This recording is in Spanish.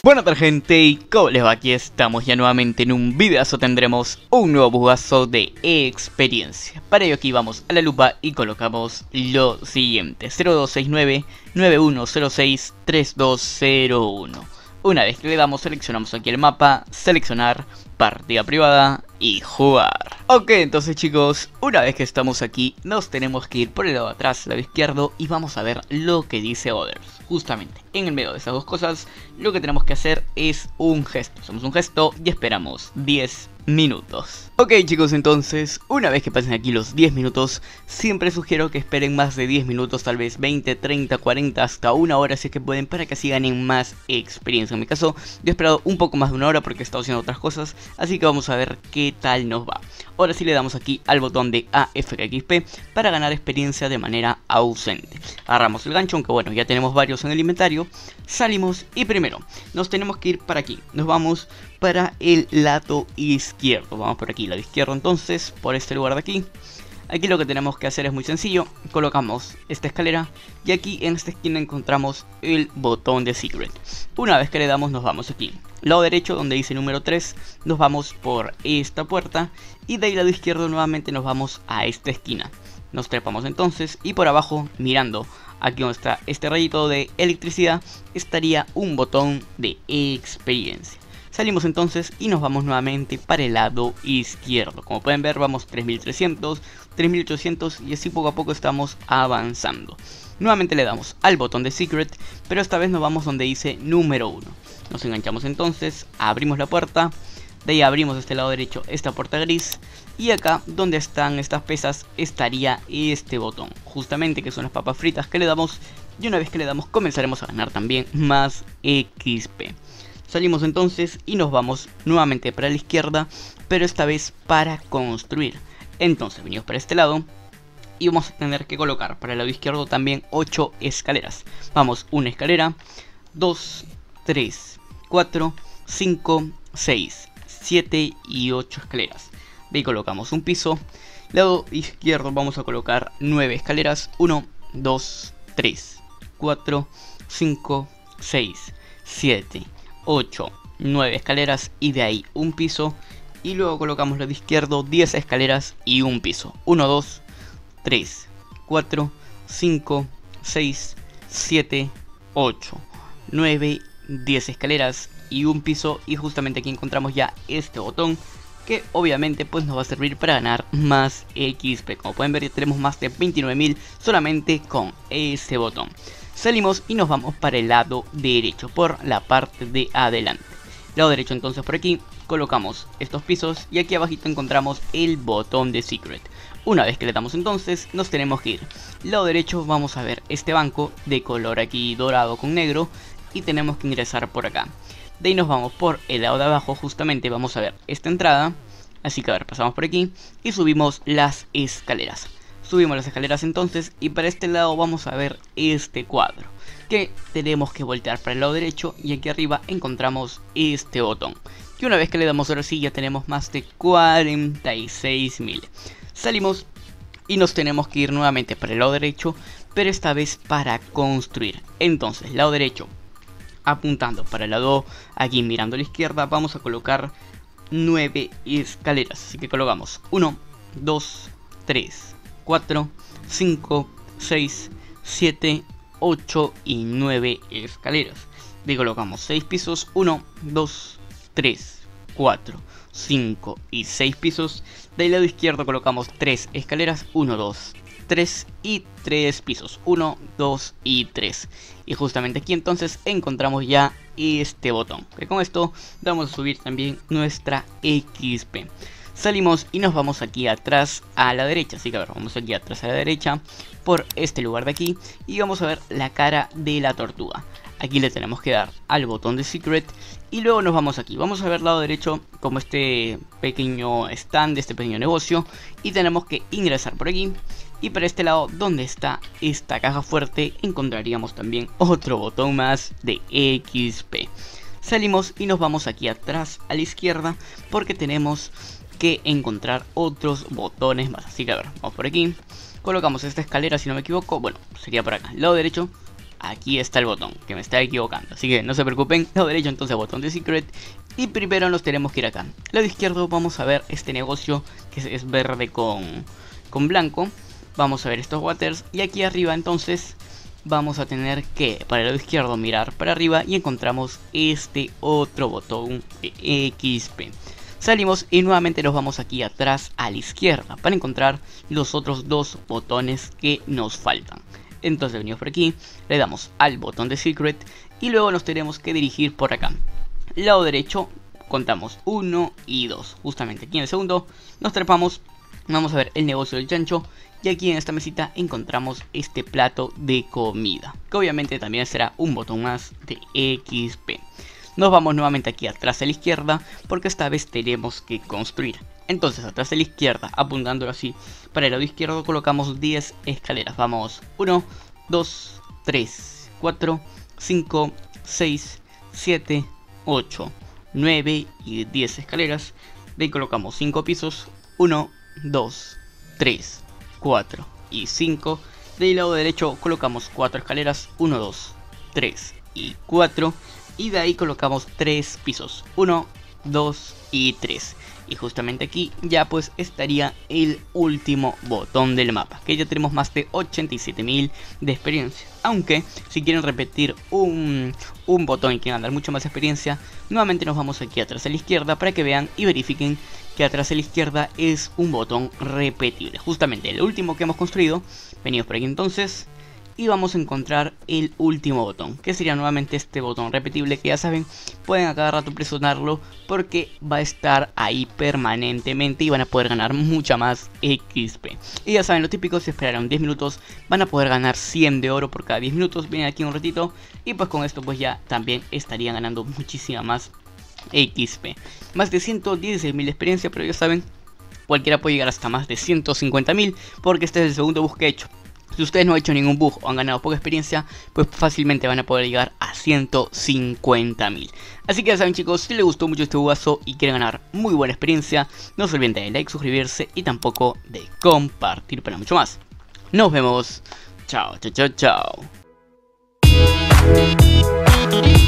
Bueno tal gente, y ¿cómo les va? Aquí estamos ya nuevamente en un videazo. Tendremos un nuevo bugazo de experiencia. Para ello aquí vamos a la lupa y colocamos lo siguiente: 0269-9106-3201. Una vez que le damos, seleccionamos aquí el mapa, seleccionar, partida privada y jugar. Ok, entonces chicos, una vez que estamos aquí, nos tenemos que ir por el lado de atrás, lado izquierdo, y vamos a ver lo que dice Others. Justamente, en el medio de esas dos cosas, lo que tenemos que hacer es un gesto. Hacemos un gesto y esperamos 10 minutos. Ok chicos, entonces, una vez que pasen aquí los 10 minutos, siempre sugiero que esperen más de 10 minutos, tal vez 20, 30, 40, hasta una hora si es que pueden, para que así ganen más experiencia. En mi caso, yo he esperado un poco más de una hora porque he estado haciendo otras cosas, así que vamos a ver qué tal nos va. Ahora sí le damos aquí al botón de AFKXP para ganar experiencia de manera ausente. Agarramos el gancho, aunque bueno, ya tenemos varios en el inventario. Salimos y primero nos tenemos que ir para aquí. Nos vamos para el lado izquierdo. Vamos por aquí, lado izquierdo, entonces, por este lugar de aquí. Aquí lo que tenemos que hacer es muy sencillo. Colocamos esta escalera y aquí en esta esquina encontramos el botón de Secret. Una vez que le damos, nos vamos aquí. Lado derecho, donde dice número 3, nos vamos por esta puerta. Y de ahí lado izquierdo nuevamente nos vamos a esta esquina. Nos trepamos entonces y por abajo, mirando aquí donde está este rayito de electricidad, estaría un botón de experiencia. Salimos entonces y nos vamos nuevamente para el lado izquierdo. Como pueden ver, vamos 3300, 3800 y así poco a poco estamos avanzando. Nuevamente le damos al botón de Secret, pero esta vez nos vamos donde dice número 1. Nos enganchamos entonces, abrimos la puerta, de ahí abrimos este lado derecho esta puerta gris. Y acá donde están estas pesas estaría este botón, justamente, que son las papas fritas que le damos. Y una vez que le damos, comenzaremos a ganar también más XP. Salimos entonces y nos vamos nuevamente para la izquierda, pero esta vez para construir. Entonces venimos para este lado y vamos a tener que colocar para el lado izquierdo también 8 escaleras. Vamos, una escalera, 2, 3, 4, 5, 6, 7 y 8 escaleras. De ahí colocamos un piso. Lado izquierdo vamos a colocar 9 escaleras, 1, 2, 3, 4, 5, 6, 7, 8, 9 escaleras y de ahí un piso. Y luego colocamos lado izquierdo 10 escaleras y un piso. 1, 2, 3, 4, 5, 6, 7, 8, 9, 10 escaleras y un piso. Y justamente aquí encontramos ya este botón, que obviamente pues nos va a servir para ganar más XP. Como pueden ver, ya tenemos más de 29.000 solamente con ese botón. Salimos y nos vamos para el lado derecho, por la parte de adelante. Lado derecho entonces, por aquí colocamos estos pisos y aquí abajito encontramos el botón de Secret. Una vez que le damos entonces, nos tenemos que ir. Lado derecho vamos a ver este banco de color aquí dorado con negro y tenemos que ingresar por acá. De ahí nos vamos por el lado de abajo, justamente vamos a ver esta entrada. Así que a ver, pasamos por aquí y subimos las escaleras. Subimos las escaleras entonces y para este lado vamos a ver este cuadro, que tenemos que voltear para el lado derecho y aquí arriba encontramos este botón. Y una vez que le damos ahora sí, ya tenemos más de 46.000. Salimos y nos tenemos que ir nuevamente para el lado derecho, pero esta vez para construir. Entonces, lado derecho, apuntando para el lado aquí mirando a la izquierda, vamos a colocar 9 escaleras. Así que colocamos 1, 2, 3, 4, 5, 6, 7, 8 y 9 escaleras. Y colocamos 6 pisos, 1, 2, 3, 4, 5 y 6 pisos. Del lado izquierdo colocamos 3 escaleras, 1, 2, 3 y 3 pisos, 1, 2 y 3. Y justamente aquí entonces encontramos ya este botón, que con esto vamos a subir también nuestra XP. Salimos y nos vamos aquí atrás a la derecha. Así que a ver, vamos aquí atrás a la derecha, por este lugar de aquí, y vamos a ver la cara de la tortuga. Aquí le tenemos que dar al botón de Secret y luego nos vamos aquí. Vamos a ver lado derecho como este pequeño stand, este pequeño negocio, y tenemos que ingresar por aquí. Y para este lado, donde está esta caja fuerte, encontraríamos también otro botón más de XP. Salimos y nos vamos aquí atrás a la izquierda, porque tenemos que encontrar otros botones más. Así que a ver, vamos por aquí. Colocamos esta escalera, si no me equivoco. Bueno, sería por acá, lado derecho. aquí está el botón, que me está equivocando. Así que no se preocupen, lado derecho entonces botón de secret. Y primero nos tenemos que ir acá. Lado izquierdo vamos a ver este negocio que es verde con blanco. Vamos a ver estos waters. Y aquí arriba entonces vamos a tener que, para el lado izquierdo, mirar para arriba y encontramos este otro botón de XP. Salimos y nuevamente nos vamos aquí atrás a la izquierda para encontrar los otros dos botones que nos faltan. Entonces venimos por aquí, le damos al botón de secret y luego nos tenemos que dirigir por acá. Lado derecho contamos 1 y 2. Justamente aquí en el segundo nos trepamos, vamos a ver el negocio del chancho. Y aquí en esta mesita encontramos este plato de comida, que obviamente también será un botón más de XP. Nos vamos nuevamente aquí atrás a la izquierda, porque esta vez tenemos que construir. Entonces atrás a la izquierda, apuntándolo así, para el lado izquierdo colocamos 10 escaleras. Vamos 1, 2, 3, 4, 5, 6, 7, 8, 9 y 10 escaleras. De ahí colocamos 5 pisos, 1, 2, 3, 4 y 5. Del lado derecho colocamos 4 escaleras, 1, 2, 3 y 4. Y de ahí colocamos 3 pisos, 1, 2 y 3. Y justamente aquí ya pues estaría el último botón del mapa, que ya tenemos más de 87.000 de experiencia. Aunque si quieren repetir un botón y quieren ganar mucho más experiencia, nuevamente nos vamos aquí atrás a la izquierda para que vean y verifiquen que atrás a la izquierda es un botón repetible. Justamente el último que hemos construido. Venimos por aquí entonces y vamos a encontrar el último botón, que sería nuevamente este botón repetible, que ya saben, pueden a cada rato presionarlo porque va a estar ahí permanentemente y van a poder ganar mucha más XP. Y ya saben lo típico, si esperaron 10 minutos van a poder ganar 100 de oro por cada 10 minutos. Vienen aquí un ratito y pues con esto pues ya también estarían ganando muchísima más XP. Más de 116.000 de experiencia, pero ya saben, cualquiera puede llegar hasta más de 150.000 porque este es el segundo bus que he hecho. Si ustedes no han hecho ningún bug o han ganado poca experiencia, pues fácilmente van a poder llegar a 150.000. Así que ya saben chicos, si les gustó mucho este bugazo y quieren ganar muy buena experiencia, no se olviden de like, suscribirse y tampoco de compartir para mucho más. Nos vemos. Chao, chao, chao, chao.